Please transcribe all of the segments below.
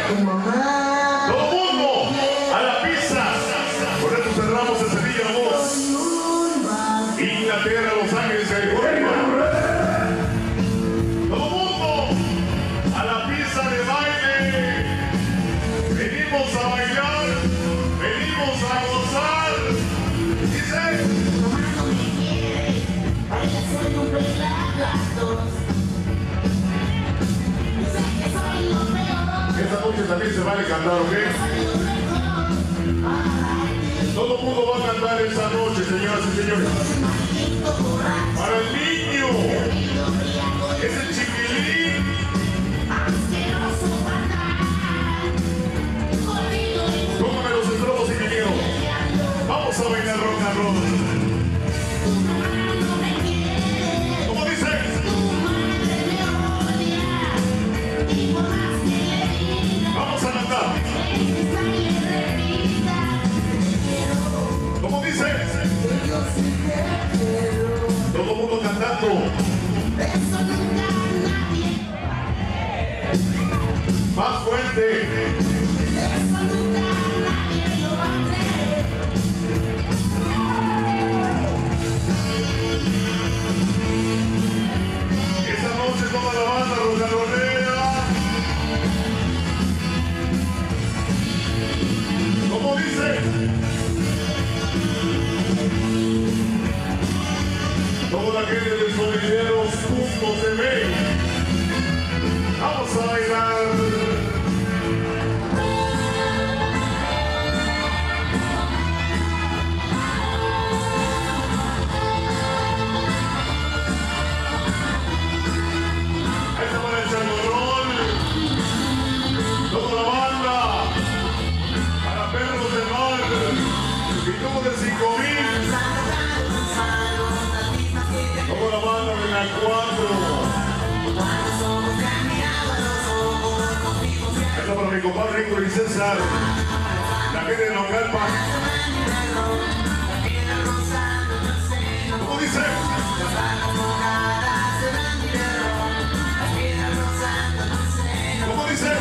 Todo mundo a la pista. Por eso cerramos ese día, voz. Inglaterra, Los Ángeles, California. Todo mundo a la pista de baile. Venimos a bailar, venimos a gozar. Dice. Esta noche también se vale cantar, ¿ok? Todo el mundo va a cantar esta noche, señoras y señores. Para el niño, es el chiquilín. Tómame los estrobos y vinieron. Vamos a bailar rock and roll. ¿Cómo dice? Vamos a cantar. ¿Cómo dice? Todo el mundo cantando. Más fuerte. Esta noche toda la banda rocanronea. ¿Cómo dice? Toda la gente de Solideros.tv. Vamos a bailar. Ahí está para el changorrón. Toda la banda. Para perros del mar. Y como de 5,000. Toda la banda de la 4. Esto para mi compadre Héctor y César. La gente de Naucalpan. ¿Cómo dice? ¿Cómo dice?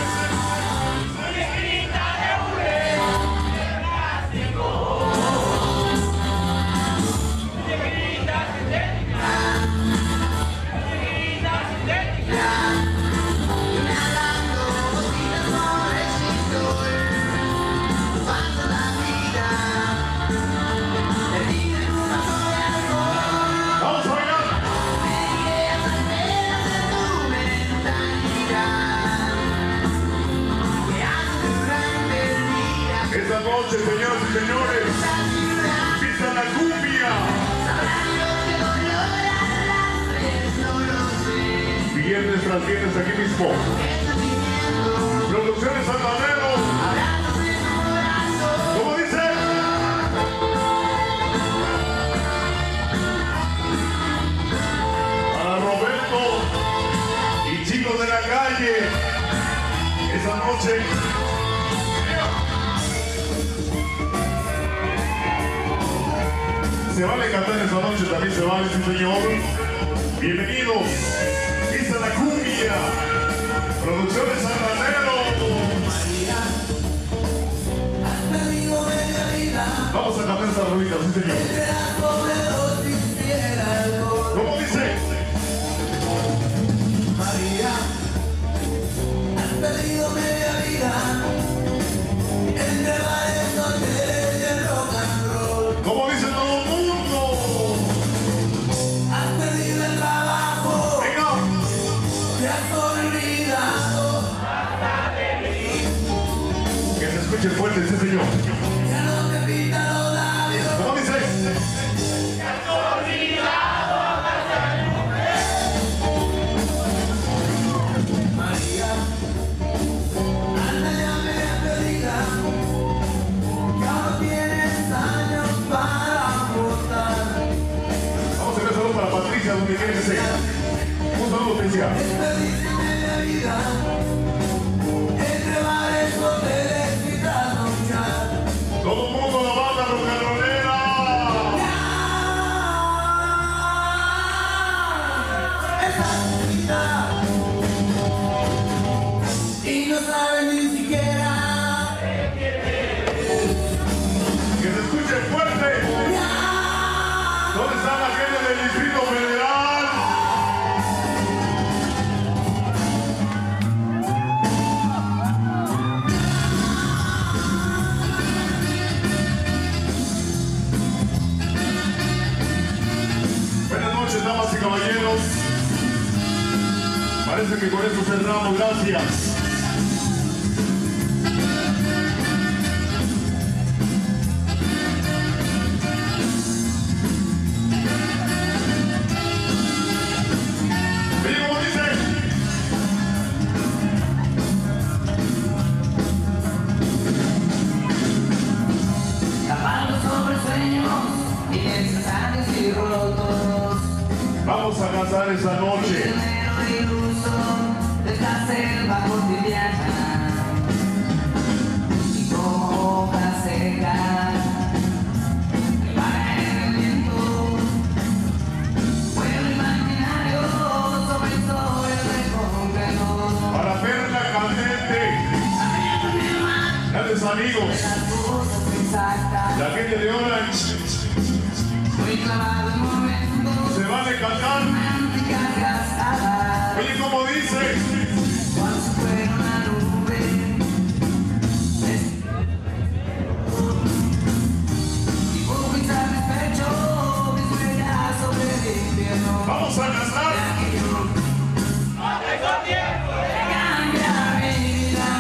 Esta noche, señoras y señores, empieza la cumbia. Viernes tras viernes aquí mismo. Producciones Santanero. ¿Cómo dice? Para Roberto y chicos de la calle. Esta noche. Se vale cantar esta noche, también se vale, sí señor. Bienvenidos, esta es la cumbia, Producciones Santanero. Vamos a cantar esta rolita, sí señor. ¿Cómo dice? María, has perdido media vida entre bares, hoteles y el rock and roll. ¿Cómo dice todo el mundo? Has perdido el trabajo, Venga. te has olvidado. Que se escuche fuerte, sí señor. Ya no te pinta los labios. ¿Cómo dice? Te has olvidado. María, anda ya media perdida. Ya no tienes años para votar. Vamos a hacer saludo para Patricia, donde quiere que sea. Un saludo especial. Desperdiste media vida entre bares, hoteles y trasnochar. no saben ni siquiera. Que se escuche fuerte. ¿Dónde está la gente del Distrito Federal? Buenas noches, damas y caballeros. Parece que con esto cerramos. Gracias. Oye, ¿cómo dice? Tapando sobre sueños innecesarios y rotos. Vamos a cantar esta noche. Iluso de esta selva cotidiana y como hojas secas que vagan en el viento, vuelo imaginario sobre historias de concreto. Para Perla Candente, grandes amigos, Las cosas exactas, la gente de Orange, muy clavado en momentos se van a cantar. románticas gastadas. Oye, ¿cómo dice? Cuando se fuera una nube, y por pisar mis pechos, mis huellas sobre el invierno. Vamos a cantar. Cambia mi vida.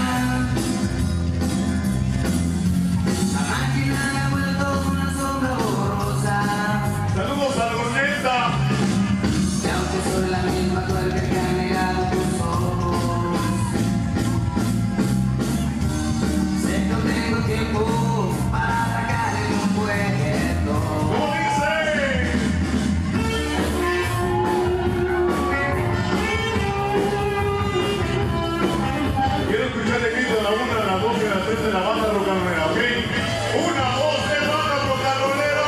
La máquina me ha vuelto una sombra borrosa. Saludos a Roneta. Y aunque soy la misma tuerca que ha negado tus ojos, sé que no tengo tiempo para atacar en un puerto. ¿Cómo dice? Quiero escuchar el grito de la 1, de la 2 y de la 3 de la banda rocanrolera, ¿ok? 1, 2, 3, banda rocanrolera.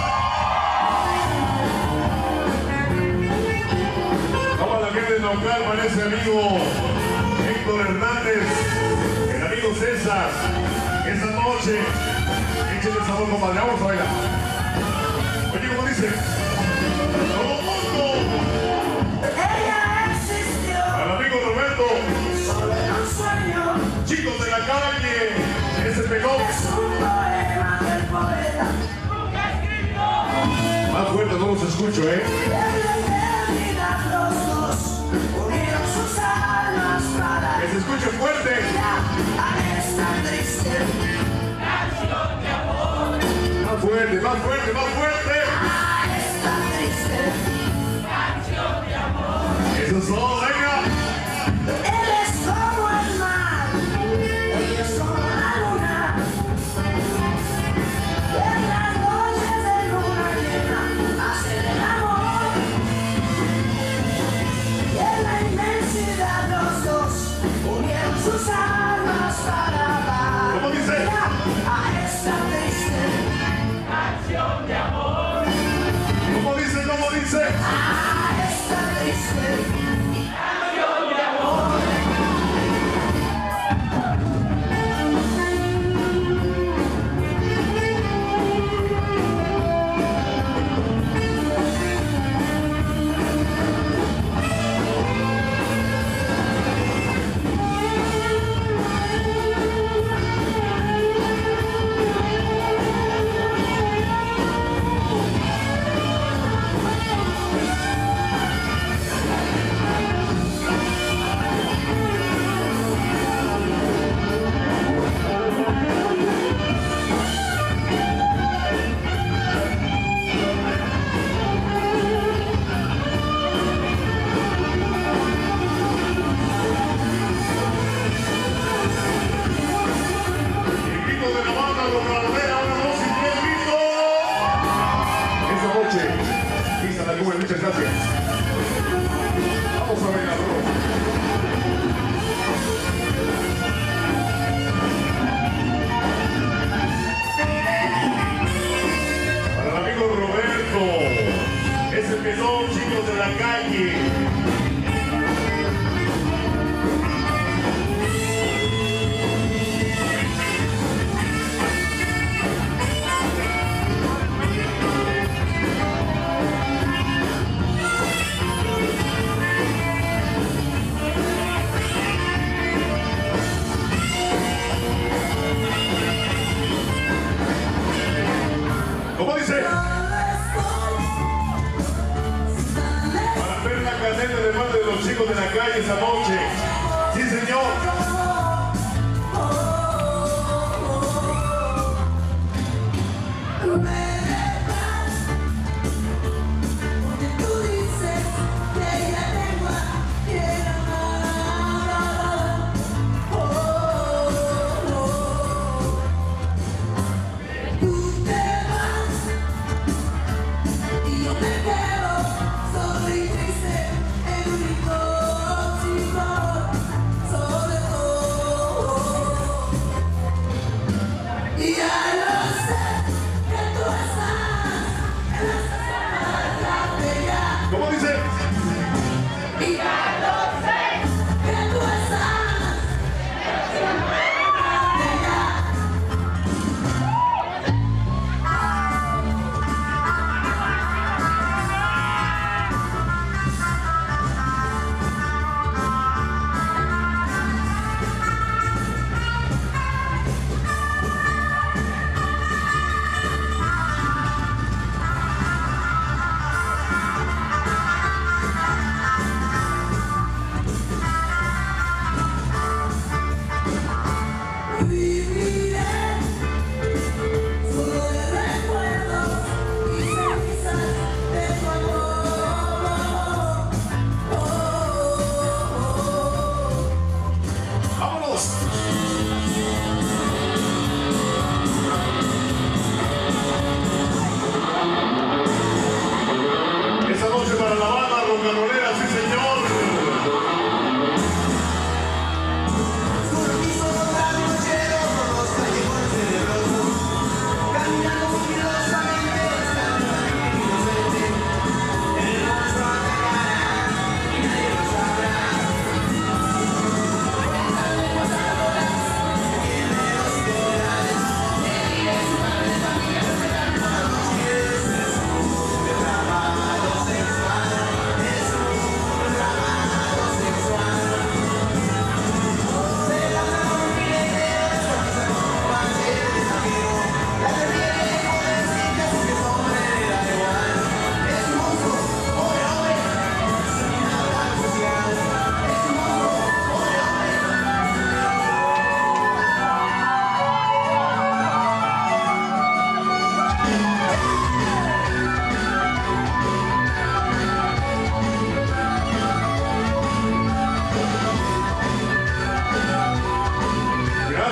Vamos a la gente de Naucal, para ese amigo Héctor Hernández, el amigo César. Esta noche, échenle sabor, compadre. Vamos a bailar. Oye, ¿cómo dice? ¡Todo mundo! Ella existió Al amigo Roberto, solo en un sueño. chicos de la calle, ese pegó. Es un poema del poeta. Más fuerte no los escucho, ¿eh? En la eternidad los dos unieron sus almas para Que se escuche fuerte. a esta triste, Más fuerte, más fuerte, más fuerte. a esta triste. Eso es todo, venga. Él es como el mar, ella es como la luna. En las noches de luna llena hacen el amor. Y en la inmensidad los dos unieron sus almas para dar ¿Cómo dice? a esta triste, ¿Cómo dice? ¿Cómo dice? a esta triste. Muchas gracias. Vamos a bailarlo. Para el amigo Roberto, ese pelón, chicos de la calle.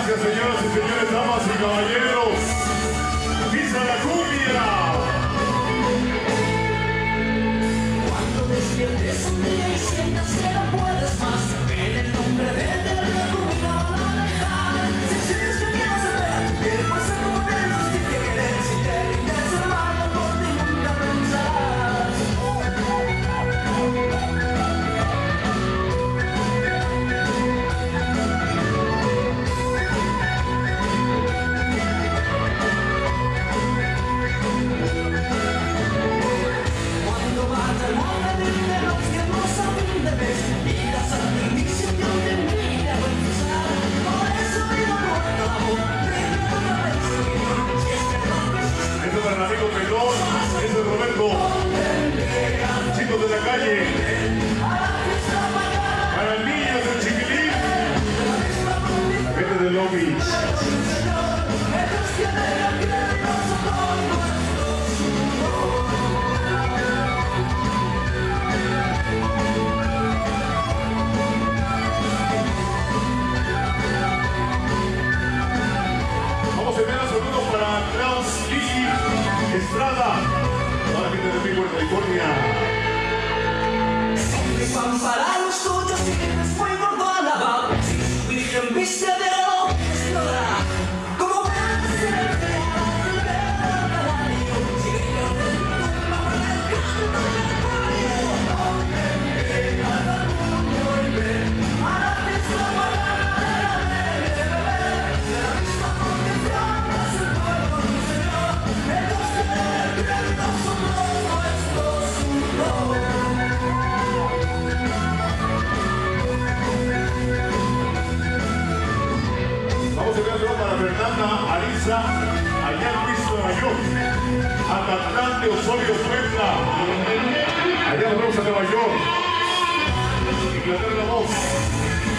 Gracias, señoras y señores, damas y caballeros. ¡Pisa la cumbia! Cuando despiertes un día y sientas que no puedes más, en el nombre de Dios no la dejar. Si sientes que quieres saber qué pasa con ellos, si te quieres, si te rindes, hermano, por ti nunca pensarás. Cuando vas al monte de los tiempos a fin de mes, irás al inicio de un día a empezar. Por eso vivo nuestro amor, primero otra vez. Si es que no ves, Esto para el amigo Pelón, ese es Roberto. Chicos de la calle. Para el niño del Chiquilín. La gente de Long Beach. ellos tienen la piel y nosotros Vamos a enviar saludos para Klaus Lili Estrada. Toda la gente de Billboard, California. van para los tuyos y tienes fuego alabado. Si su virgen viste de oro, explora. Como veas en el teatro del Calvario, sigue llorando en tu tumba por el canto del Calvario. Llega al mundo y ve a la misma manera de beber, de la misma condición de su pueblo, mi Señor. Ellos tienen el no somos nuestros unos. Vamos a enviar saludos para Fernanda Ariza, allá en Cristo, Nueva York. A Cantante Osorio Puebla. Allá nos vemos a Nueva York. Inglaterra 2.